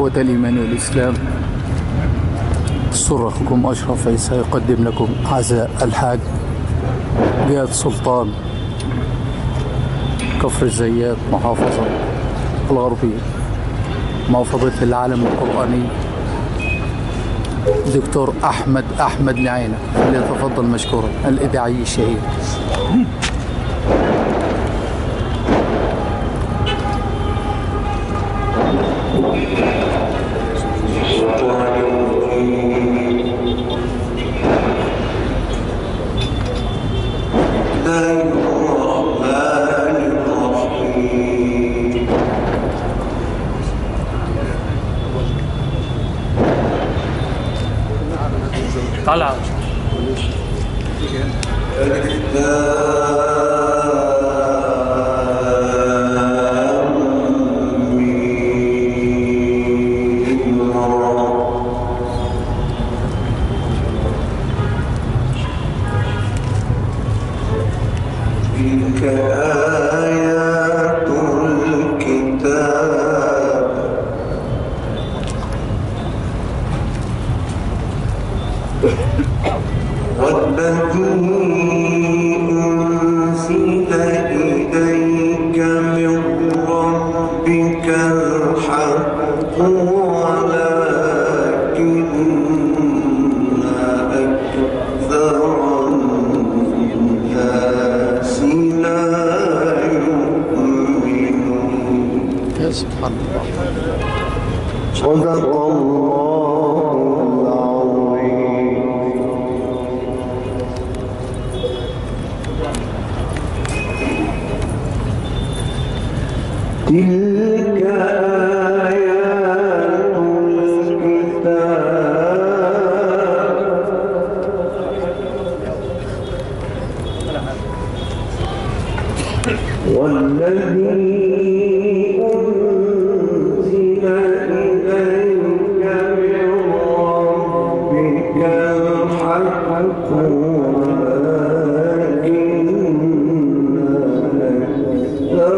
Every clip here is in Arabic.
إخوة الإيمان والإسلام، سر أخوكم أشرف عيسى يقدم لكم عزاء الحاج جاد سلطان، كفر الزيات، محافظة الغربية، مع فضيلة العالم القرآني دكتور أحمد نعينة، فليتفضل مشكورا، الإذاعي الشهير. طلع تلك آيات الكتاب والذي أنزل إليك من ربك الحق ولكن أكثر الناس لا يؤمنون. يا سبحان الله. صدق الله العظيم. تلك آيات الكتاب والذي أنزل إليك من ربك الحق ولكن أكثر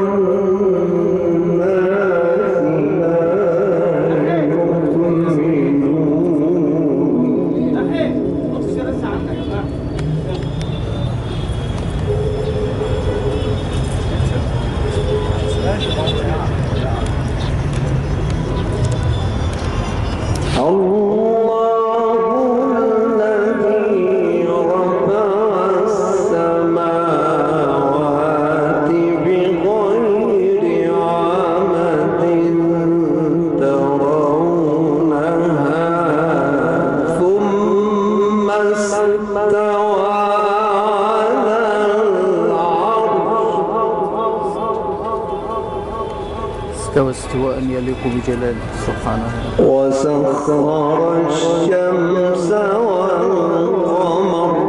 استوى استواء يليق بجلاله سبحانه. وسخر الشمس والقمر.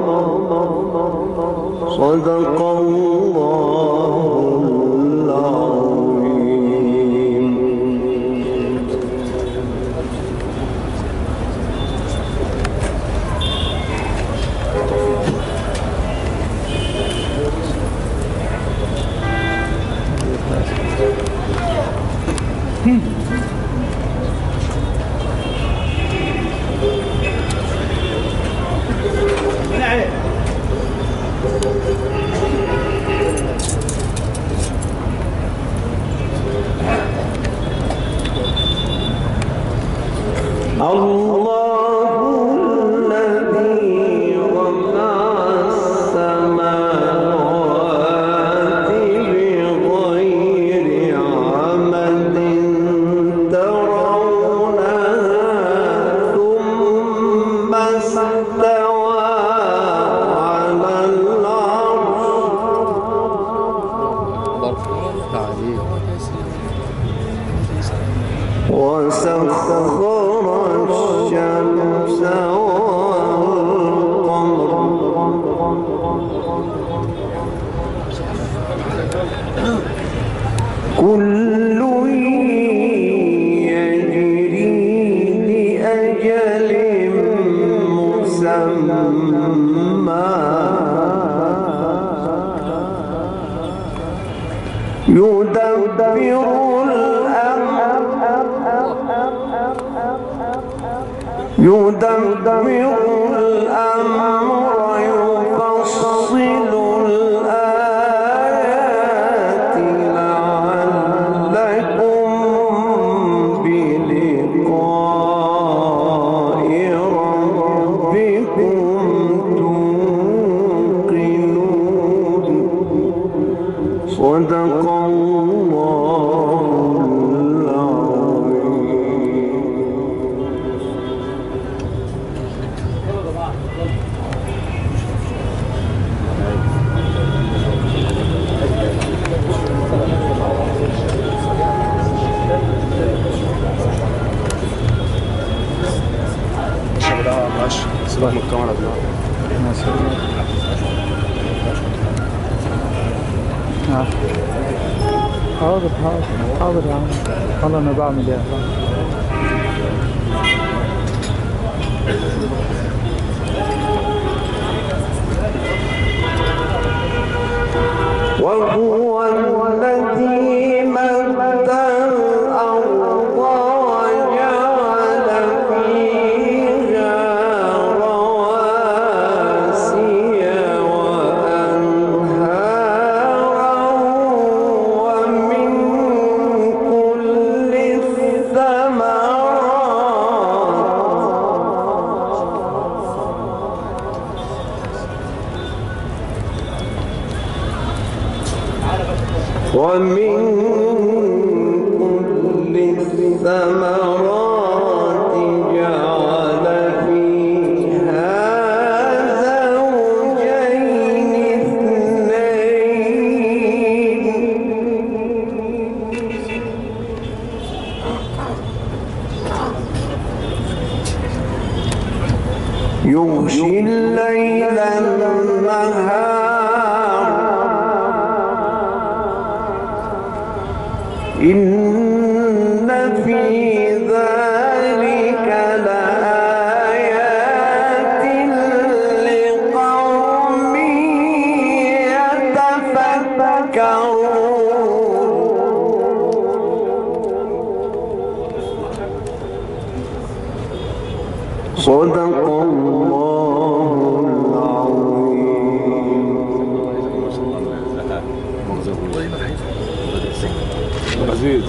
صدق الله العظيم. كل يجري لأجل مسمى يدبر الأمر يدبر الأمر يفصل الآيات لعلكم بلقاء ربكم توقنون. صدق الله العظيم. سيبك من الكاميرا دلوقتي. حاضر حاضر حاضر يا عم، والله انا بعمل ايه. وهو الذي مد الأرض وجعل فيها رواسي وأنهارا ومن كل الثمرات جعل فيها زوجين اثنين يغشي الليل النهار إن في ذلك لآيات لقوم يتفكرون. صدق الله العظيم. عزيز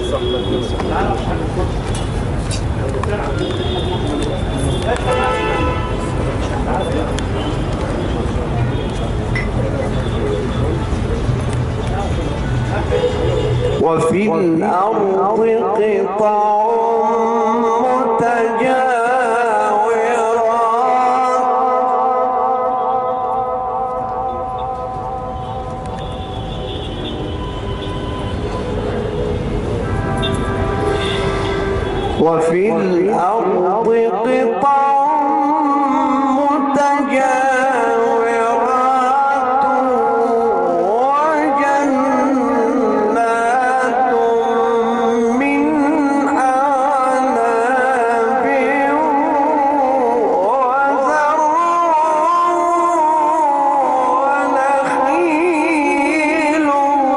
وفي الأرض قطع وفي الأرض قطع متجاورات وجنات من أعناب وزرع ونخيل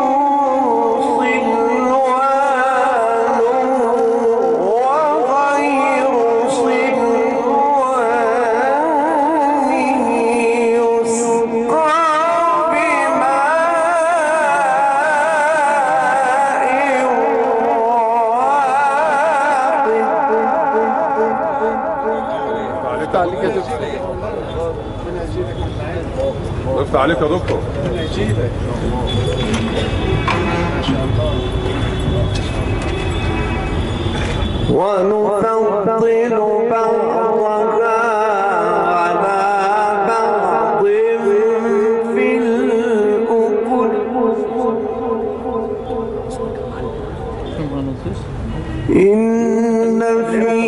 وقفت عليك يا دكتور. ونفضل بعضها على بعض في الأكل إن في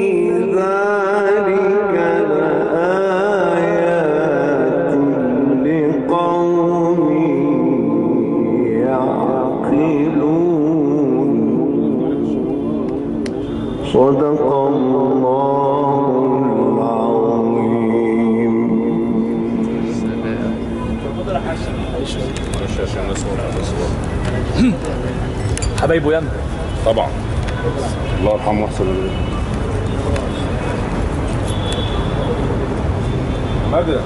ذلك لآيات لقوم يعقلون. صدق الله العظيم. حبايبه ياما طبعا. الله يرحمه ويحسن هذا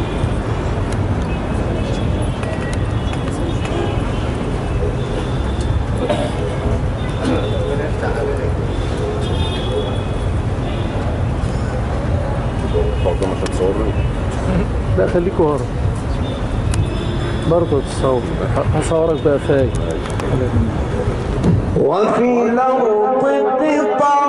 برضه ما تتصورني. لا خليك ورا برضه تصور. هصورك بقى فايق. وفي الأرض قطع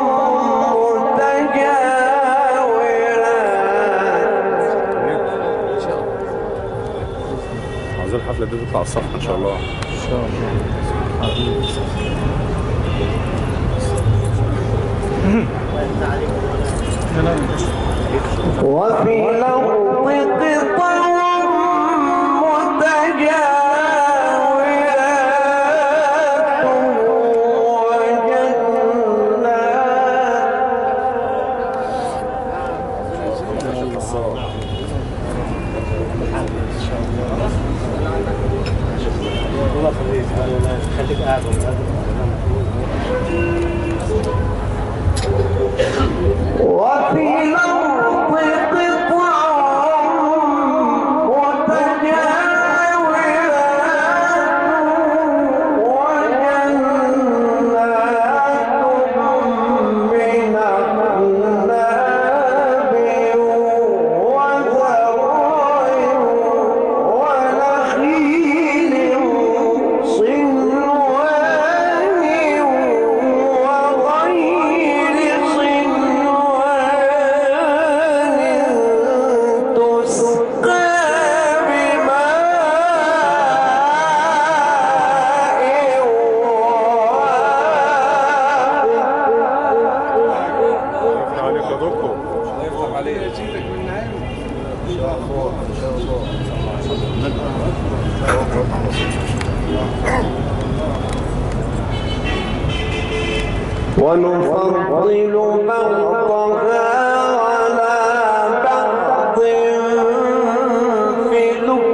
عاوزين الحفلة دي تطلع على الصفحة إن شاء الله. ان شاء الله. وفي الأرض قطع خليك قاعد وفي الأرض قطع ونفضل بعضها على بعض في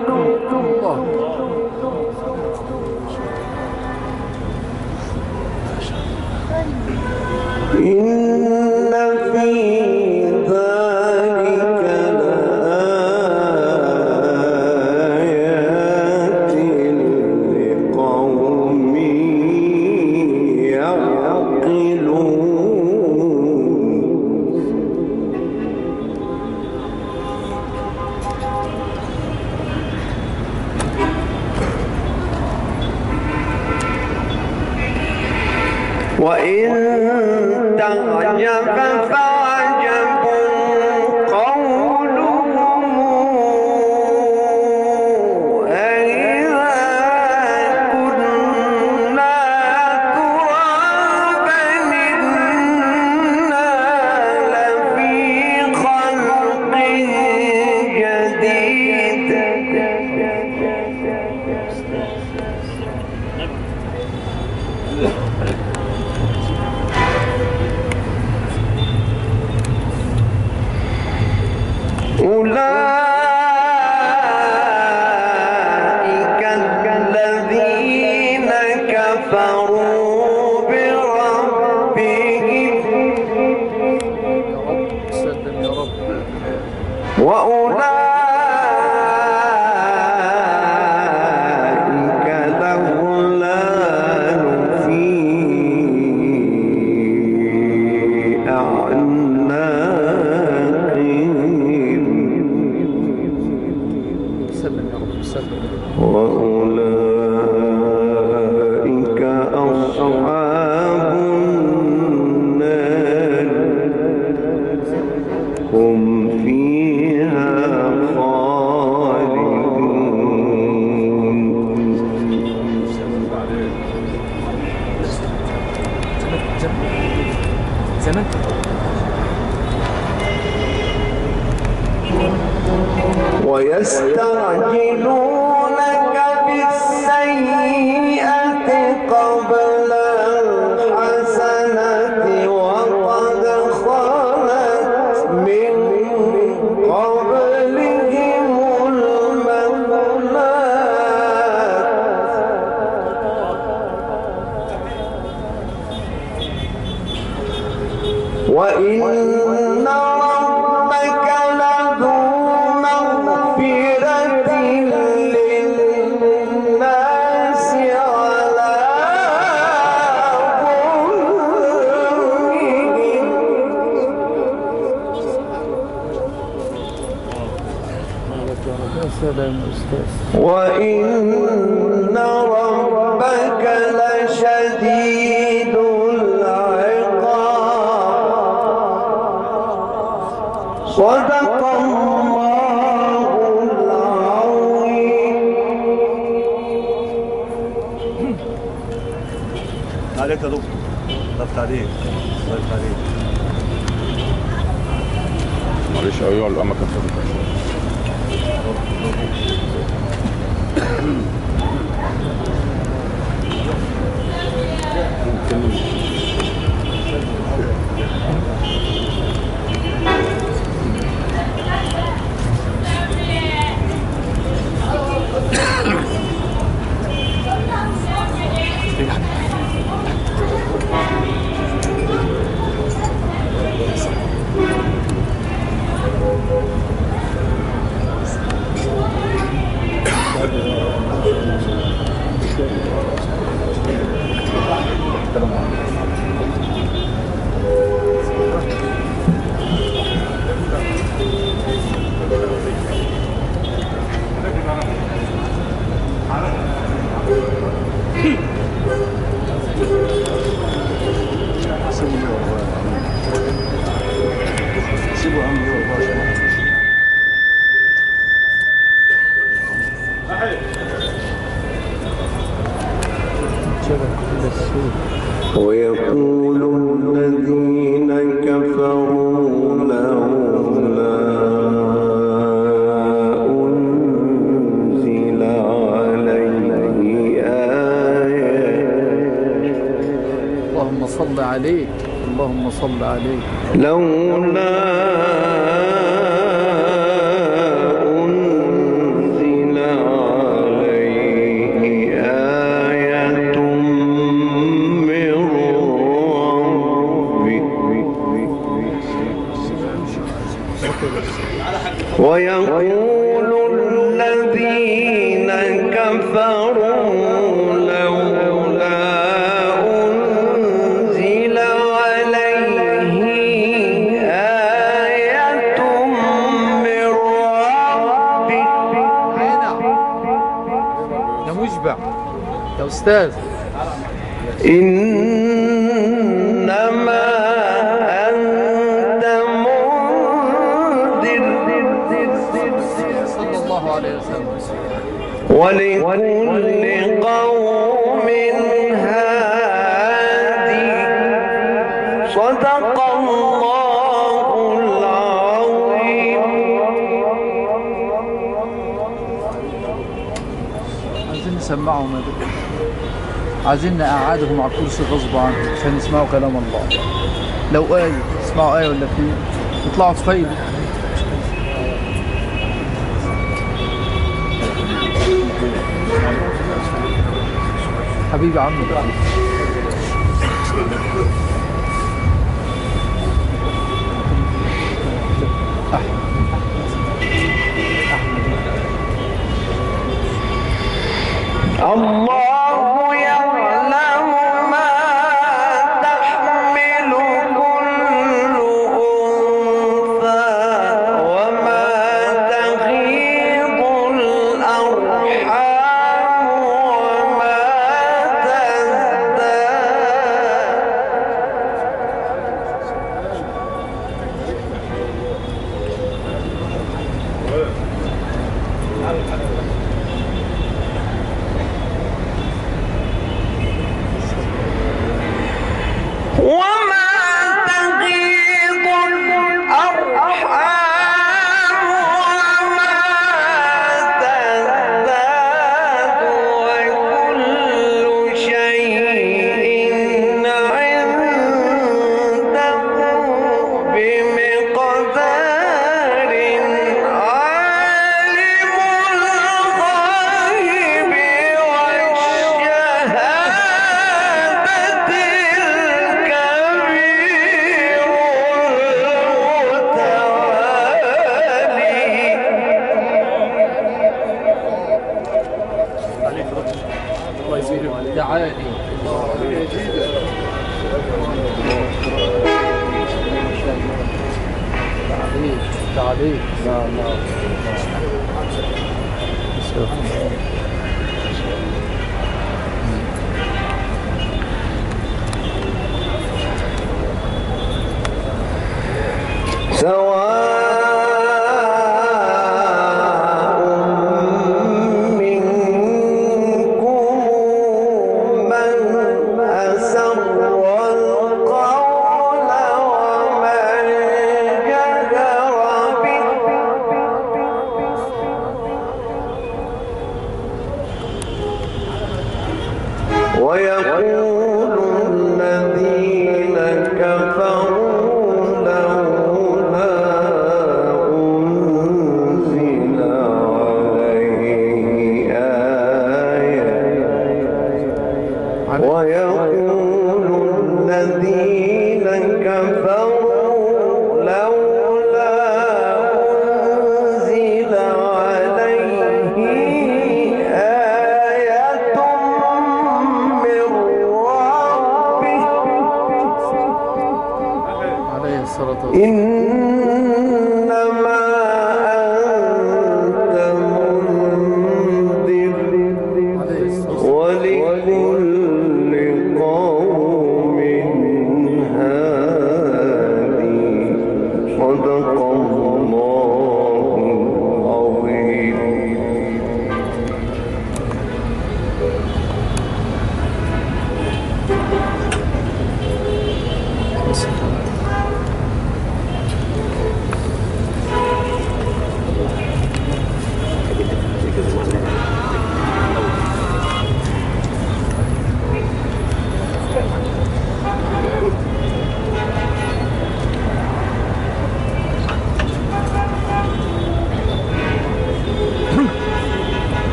إن في ذلك لآيات لقوم يعقلون. وإن تعجب فعجب قولهم أإذا كنا ترابا إنا لفي خلق جديد. أولئك الذين كفروا بربهم سلم يا رب. وأولئك الأغلال في أعناقهم سلم يا رب. سلم. وأولئك أصحاب النار هم فيها خالدون. زمان ويستعجلونك بالسيئة قبل الحسنة وقد خلت من قبلهم المثلات وإن ربك لذو سلام يا أستاذ. وإن ربك لشديد العقاب. صدق الله العظيم. عليك يا دكتور، ضغط عليك، ضغط عليك. معلش ايوه الاماكن فاتت. ويقول الذين كفروا لولا أنزل عليه آية. اللهم صل عليك، اللهم صل عليك. لولا ويقول الذين كفروا لولا أنزل عليه آية من ربه. يا مشبع يا أستاذ. إنما أنت منذر صلى الله عليه وسلم. ولكل قوم هادي. صدق الله العظيم. عايزين نسمعهم يا دكتور، عايزين نقعدهم على الكرسي غصب عنهم عشان يسمعوا كلام الله. لو آية يسمعوا آية ولا اتنين يطلعوا تفايدوا. حبيبي عمي بقى. الله يعلم ما تحمل كل أنثى وما تغيض الأرحام وما تزداد. وما تغيض الأرحام وما تزداد. وكل شيء عنده بمقدار. عالم الغيب والشهادة الكبير المتعالي. تعالي. تعالي. لا لا.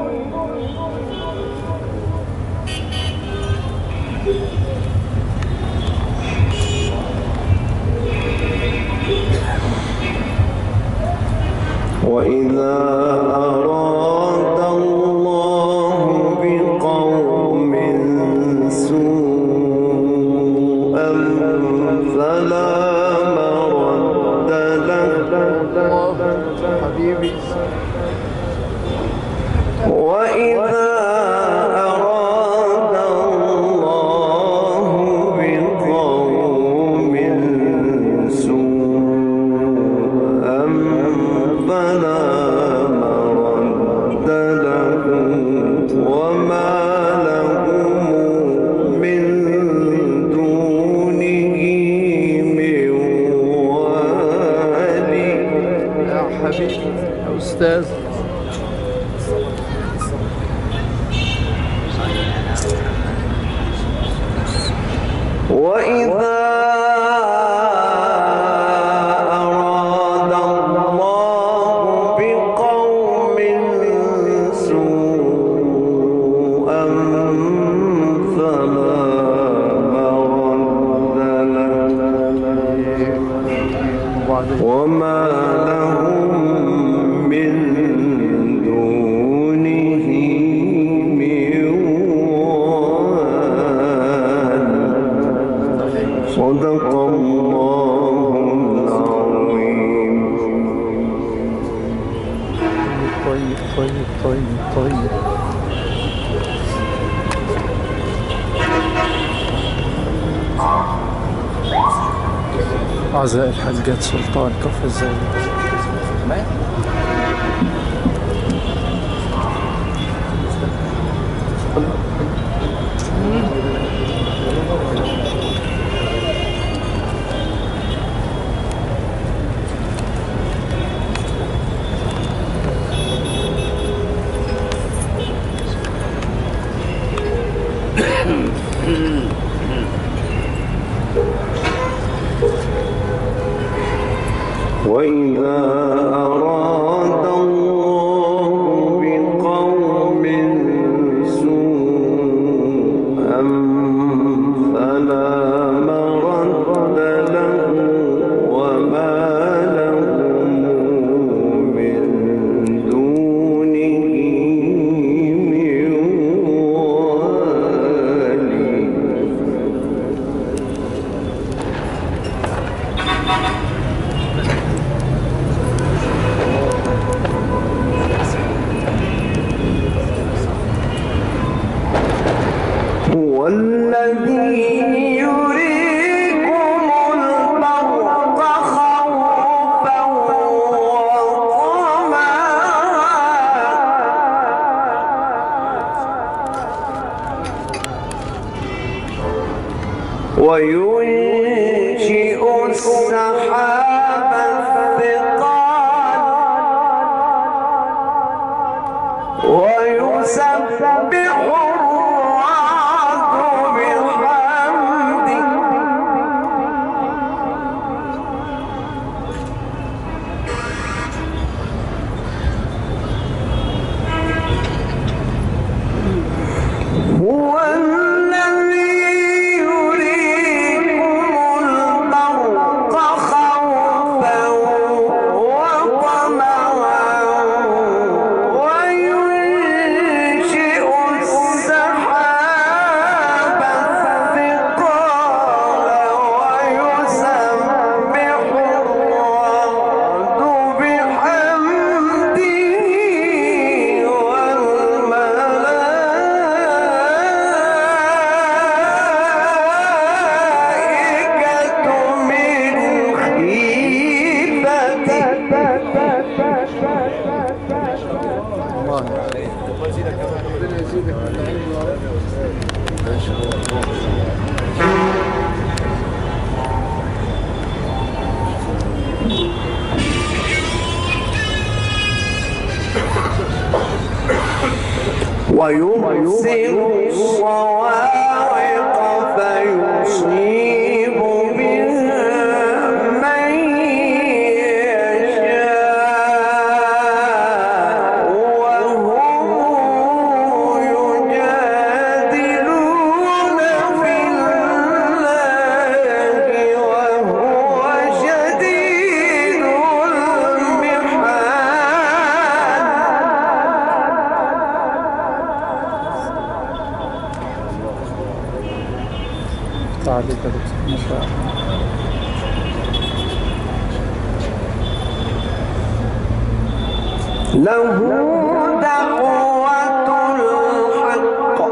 وإذا أراد الله بقوم سوءا فلا مرد له حبيبي وإذا أراد الله بقوم سوءا فلا مرد له وما لهم من دونه من والي. يا حبيبي يا أستاذ. وإذا أراد الله بقوم سوءا فلا مرد له وما لهم من دونه من وال. صدق الله العظيم. طيب طيب طيب طيب. أعزائي الحاجات سلطان كفر الزايد. وإذا أراد الله بقوم سوءا فلا مرد له وما لهم من دونه من والي. هو الذي يريكم البرق خوفا وطمعا وينشئ السحاب الثقال ويسبح الرعد بحمده هو الذي يريكم البرق خوفا وطمعا وينشئ السحاب الثقال ويسبح الرعد بحمده والملائكة من ويرسل الصواعق فيصيب بها من يشاء وهم عليك يا دكتور ما شاء الله. له دعوة الحق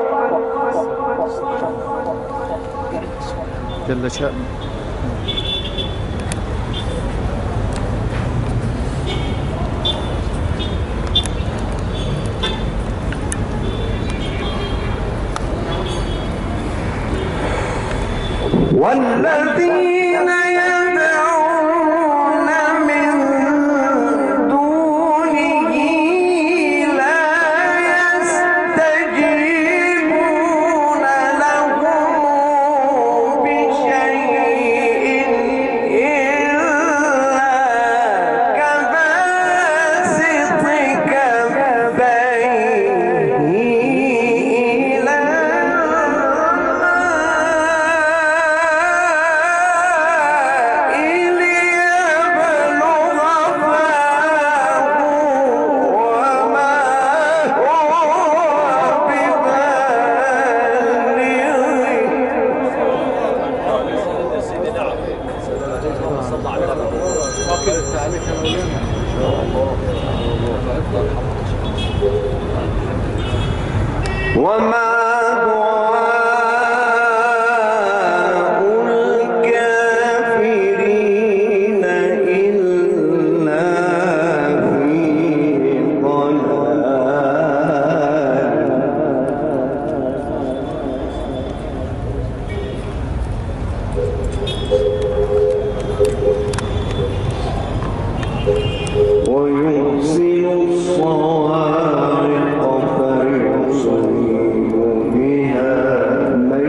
جل شأنه. والذين يدعون من دونه لا يستجيبون لهم بشيء إلا كباسط كفيه إلى وما دعاء الكافرين إلا في ضلال ويرسل الصواعق فيصيب بها من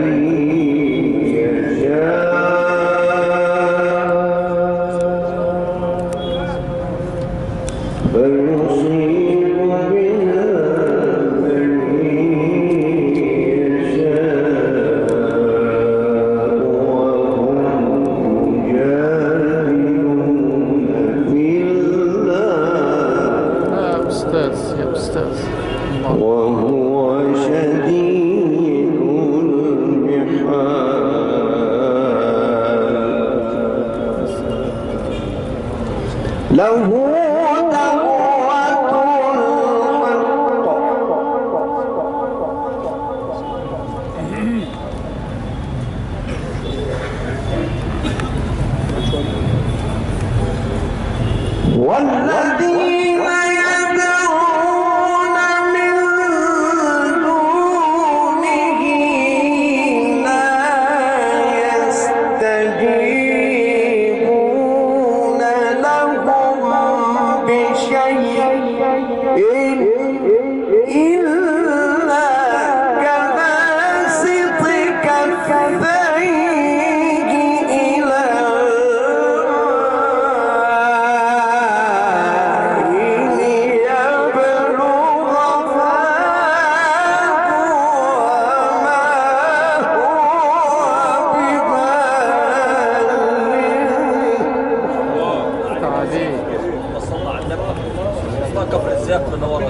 يشاء فيصيب بها من يشاء وهم جاهلون في الله يا أستاذ يا أستاذ الله. وهو شديد المحال له دعوة الحق والذين يدعون من دونه لا يستجيبون لهم بشيء إلا كباسط كفيه إلى كفر الزاق من ورا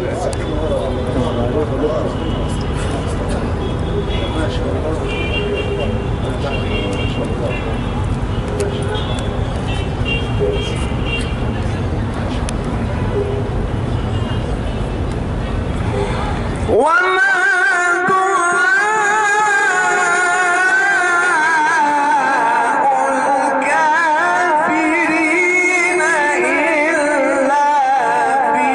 وما دعاء الكافرين إلا في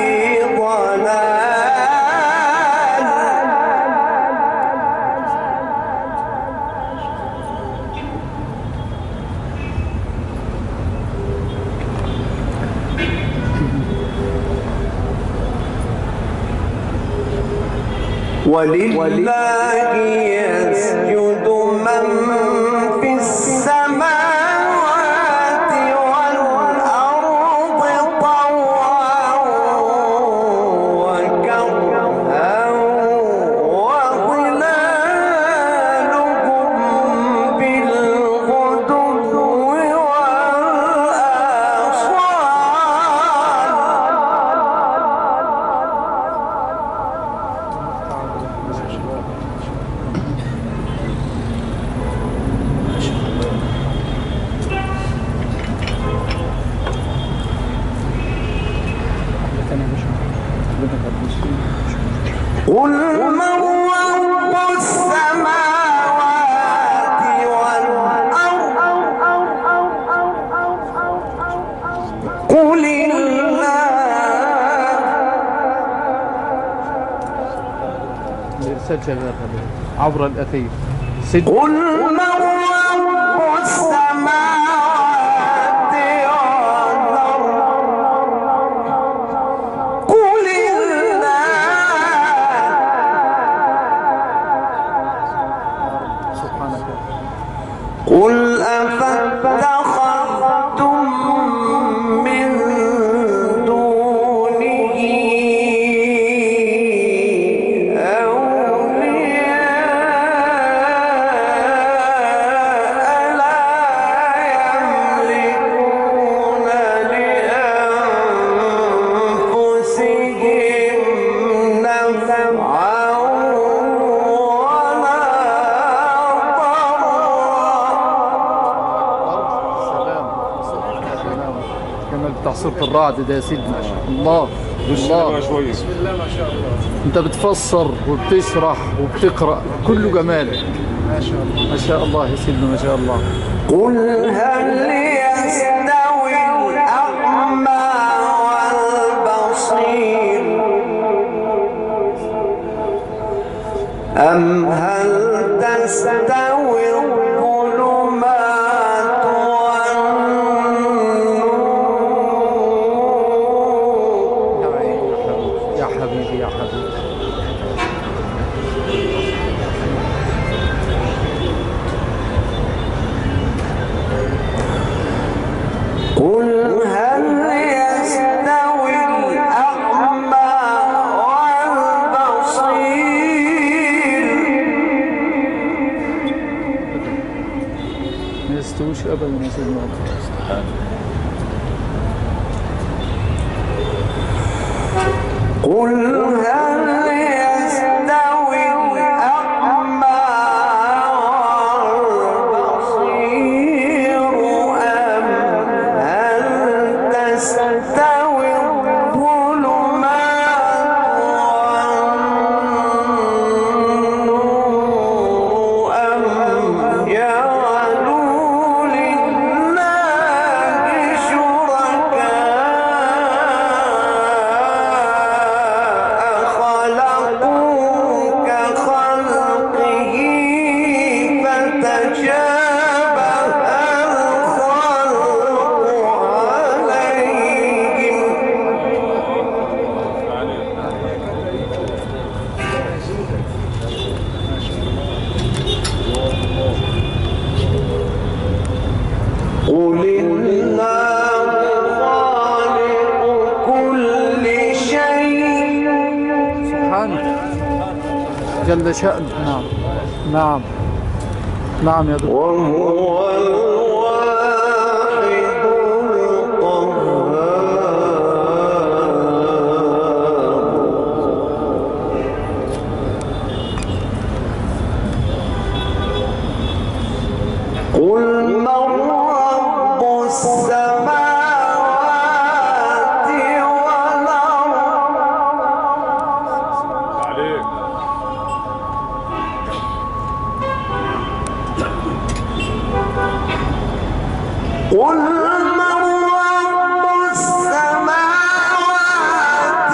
ولله يسجد من في السماوات والأرض طوعا وكرها وظلالهم بالغدو والآصال قل من رب السماوات والأرض قل الإرسال شغال عبر الأثير. قل من رب السماوات والأرض قل سبحانك. قل أفاتخذتم من دونه أولياء لا يملكون لأنفسهم نفعا ولا سلام. كما بتاع سورة الرعد ده يا سيدنا. الله الله. شويه. انت بتفسر وبتشرح وبتقرأ كله جمال. ما شاء الله ما شاء الله يا سيدنا ما شاء الله. قل هل يستوي الأعمى والبصير أم هل تستوي الظلمات والنور يا حبيبي يا حبيبي. قل هل يستوي الأعمى والبصير ما يستويش ابدا يا سيدنا. قل هل يستوي الأعمى والبصير أم هل تستوي الظلمات والنور أم جعلوا لله شركاء خلقوا كخلقه فتشابه الخلق عليهم قل الله خالق كل شيء سبحانه جل شأنه. نعم نعم نعم يا دكتور. وهو الواحد القهار قل من رب السماوات والأرض عليك. قل من رب السماوات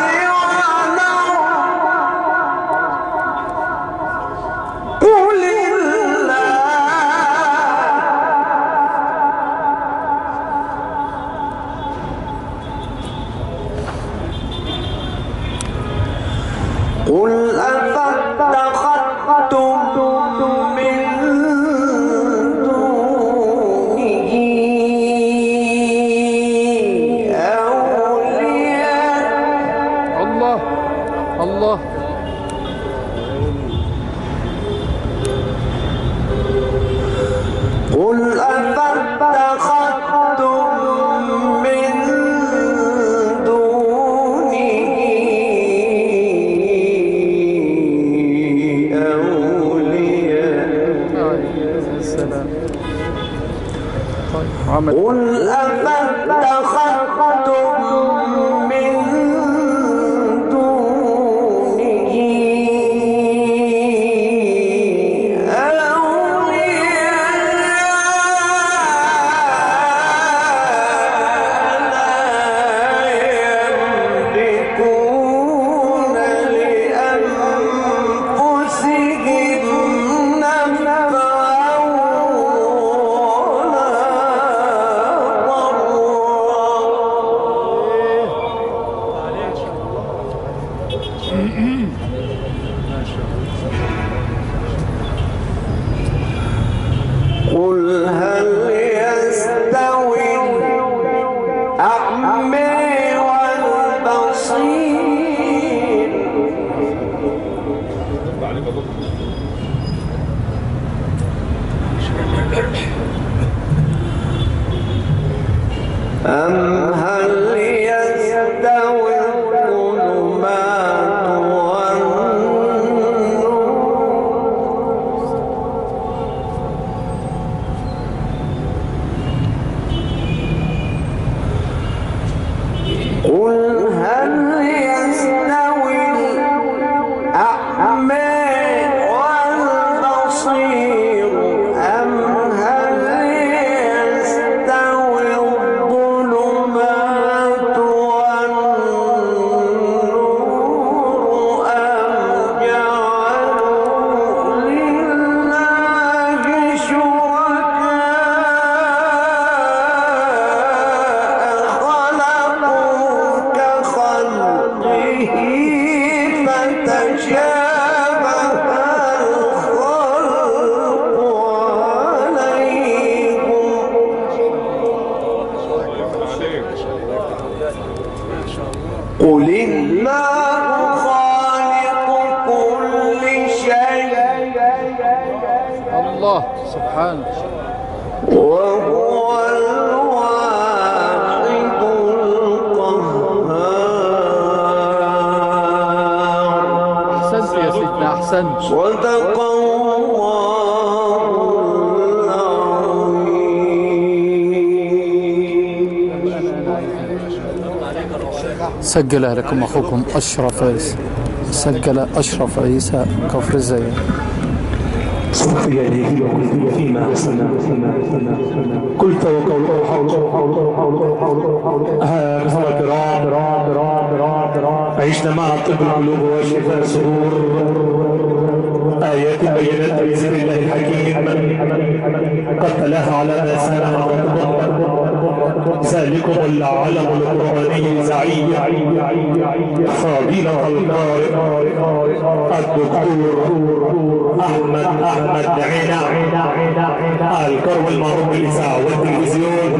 والأرض قل قل أفاتخذتم من دونه أولياء الله الله. قل أفاتخذتم من دونه عمل. قل أفاتخذتم من دونه أم هل يستوي الظلمات والنور قل هل يستوي الأعمى والبصير أم هل يستوي الظلمات والنور أم جعلوا لله شركاء خلقوا كخلقه فتشابه الخلق عليكم قل الله خالق كل شيء الله سبحانه. وهو الواحد القهار. أحسنت يا سيدنا، أحسنت. صدق الله العظيم. سجل لكم أخوكم أشرف عيسى، سجل أشرف عيسى كفر الزيات. صفي إليه وقلت فيما أحسن قلت وقوله حق. أخوة الكرام، عشنا مع طب القلوب وشفاء الصدور، آيات بينات بإذن الله الحكيم قد تلاها على ما سال ذلكم العلم القرآني الزعيم فضيلة القارئ الدكتور أحمد عينا الكرم المعروف بالإذاعة والتلفزيون.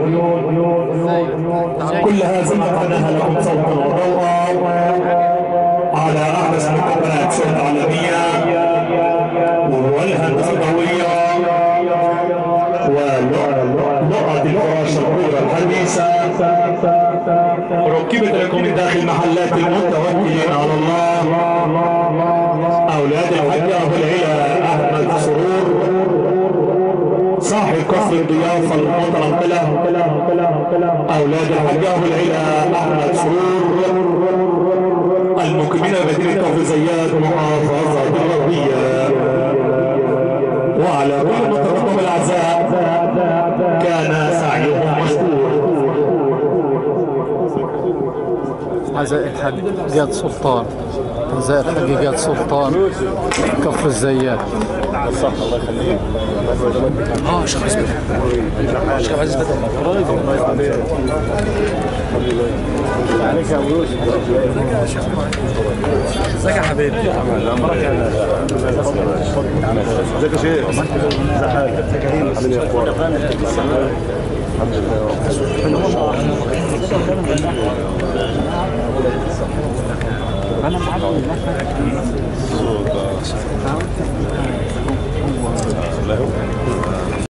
كل هذا ما قدمها لكم صوتا وضوءا على أحدث مكبرات الشؤون العالمية والهندسة الضوئية ولغة الفراش الكبرى الحديثة. ركبت لكم من داخل محلات المتوكلين على الله أولاد الحاج أبو العلا أحمد سرور صاحب كفر الضيافة المتنقلة. أولاد الحاج أبو العلا أحمد سرور المقيمين بمدينة كفر زيات محافظة الغربية. وعلى كل مترقب الأعزاء كان سعيهم مشكور. أعزائي الحاج جاد سلطان، أعزائي الحاج جاد سلطان كفر الزيات. صح الله يخليك. شيخ عزيز شيخ عزيز فتح عليك يا ابو يوسف. ازيك يا حبيبي؟ ازيك يا شيخ؟ ازي حالك؟ حبيبي يا اخوان. الحمد لله.